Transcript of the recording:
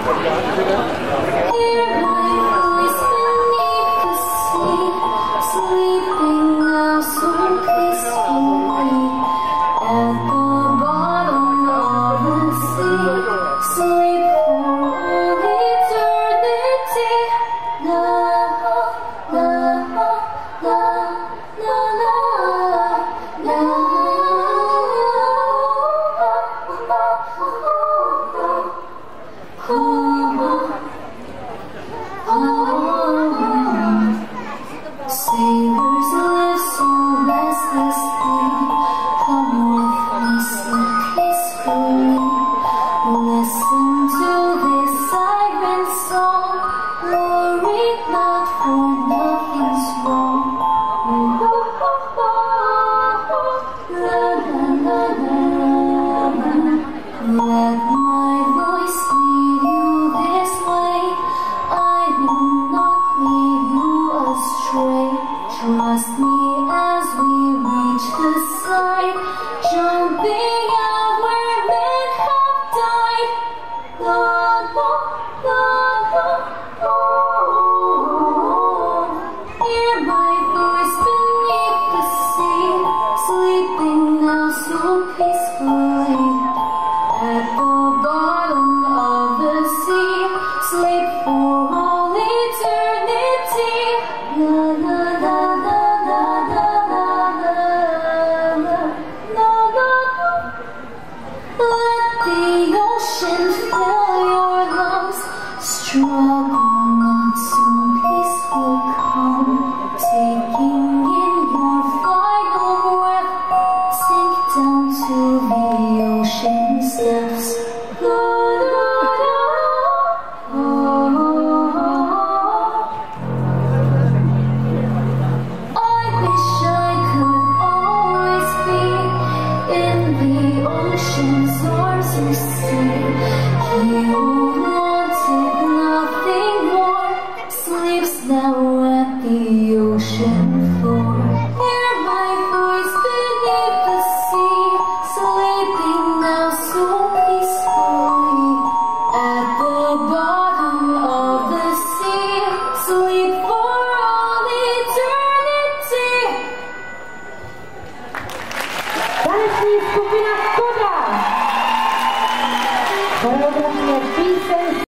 Sailors live so restlessly. Come with me so peacefully. Listen to this siren song. Worry not, for nothing's wrong. La la la la la. Let my voice lead you this way. I will not lead you astray. Trust me as we reach the side, jumping out where men have died. La la la la la. Hear my voice beneath the sea, sleeping now so peacefully. At the bottom of the sea, sleep for all eternity. La la la la la la la la la la. Let the ocean fill your lungs. Struggle not, soon peace will come. Taking in your final breath, sink down to the ocean's depths. La la la. I wish I could always be in the ocean's arms, you see.